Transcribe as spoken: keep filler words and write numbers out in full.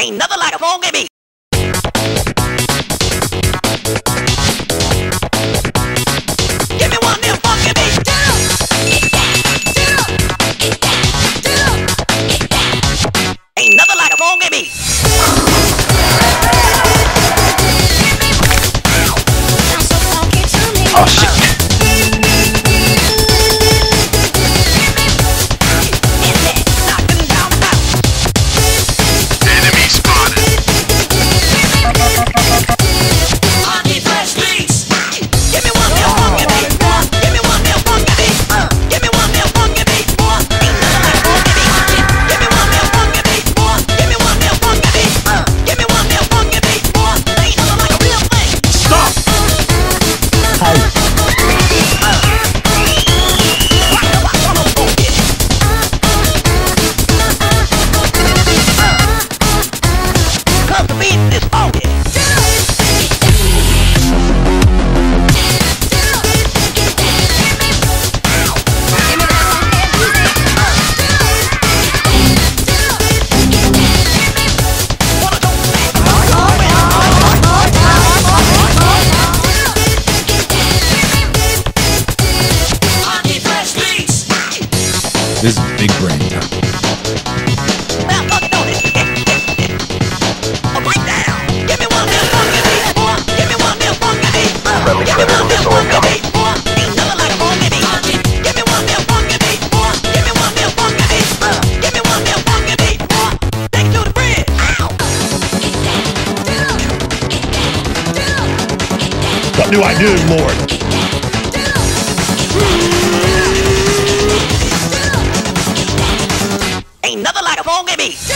Ain't nothing like a funky beat. Give me one little funky beat. Ain't nothing like a funky beat. Oh shit. This is big brain time. What do I do, Lord? Ain't nothing like a funky beat.